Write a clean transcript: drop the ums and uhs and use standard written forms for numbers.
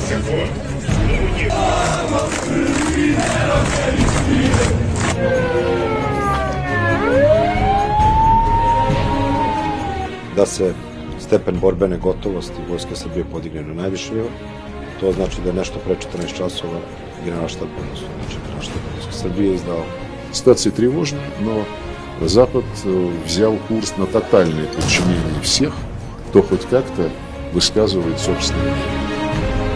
Da se stepen borbene gotovosti Vojske Srbije podigne na najviši nivo, to znači da je nešto pre 14 časova Generalštab, odnosno Generalštab Vojske Srbije izdao. Ситуация тревожная, но Запад взял курс на тотальное подчинение всех, кто хоть как-то высказывает собственное мнение.